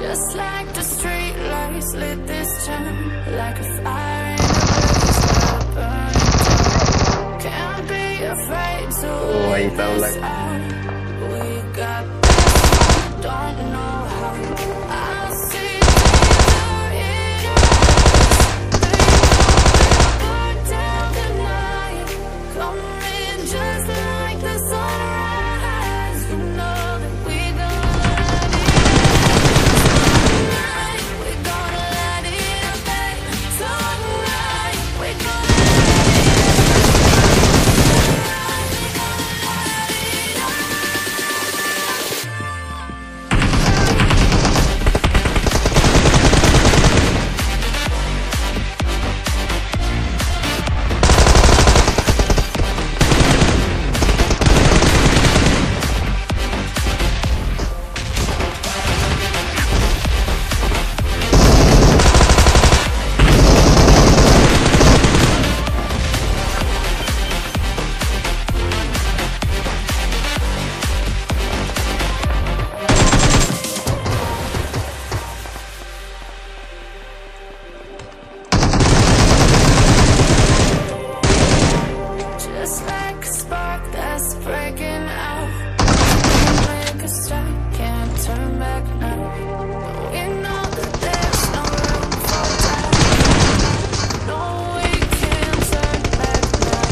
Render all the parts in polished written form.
Just like the street lights lit this town, like a fire in a blaze, gotta burn it down. Can't be afraid to leave this out. We got this, don't know how. I see danger in your eyes. They know we'll burn down the night. Come in just like the sunrise. You know that we gonna let it tonight. We gonna let it babe. Tonight we gonna just like a spark that's breaking out. Make a stop, can't turn back now. We know that there's no room for doubt. No, we can't turn back now.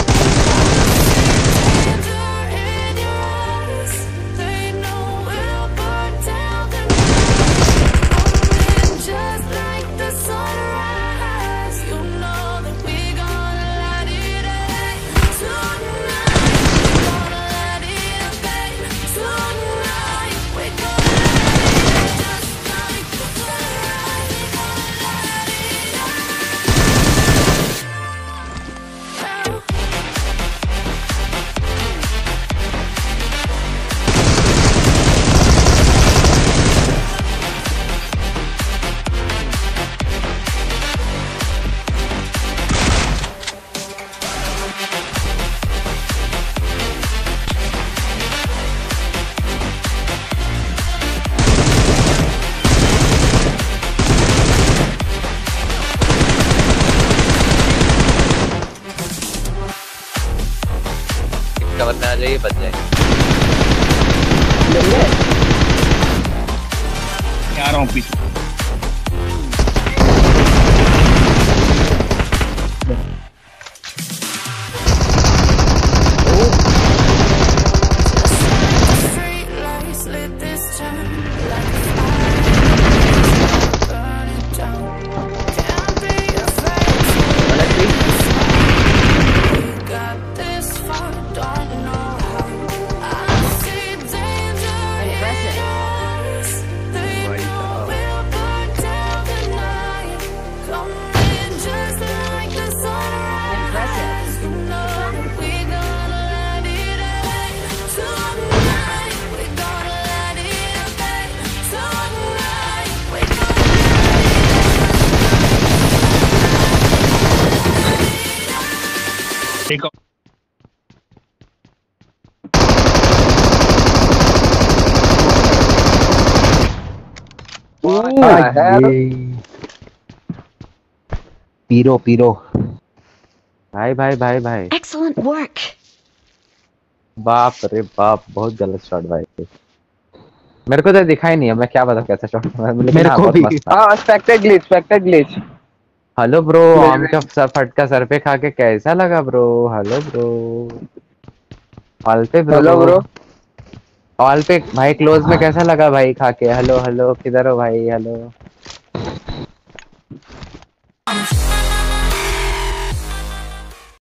Danger in your eyes. They know we'll burn down the night. Coming just like the sunrise. You know that we gonna let it out. Tonight we gonna let it babe. Tonight we gonna let it just like the sunrise. We gonna let it out. Cover में आ जाइए, बच जाए। आ रहा हूँ पीछे। Street lights lit this town, like a fire, burn it down. Can't be afraid to let this out. We got this far, don't know how. I see danger in your eyes. They know we'll burn down the night. Come in just like the sunrise. You know that we gonna let it out. Tonight we gonna let it babe. Tonight we gonna Take off. पीरो पीरो भाई भाई भाई भाई, Excellent work. बाप रे बाप, बहुत गलत shot भाई। मेरे को तो दिखाई नहीं है, मैं क्या बता कैसा शॉट था, लेकिन मेरे हाँ, को बहुत भी। मस्त था। हाँ स्पेक्टेड ग्लिच। हेलो ब्रो, आम का सर फटका सर पे खा के कैसा लगा bro? Hello bro, all pay bro. Hello bro. All pay भाई, क्लोज में कैसा लगा भाई खा के? हेलो हेलो, किधर हो भाई? हेलो।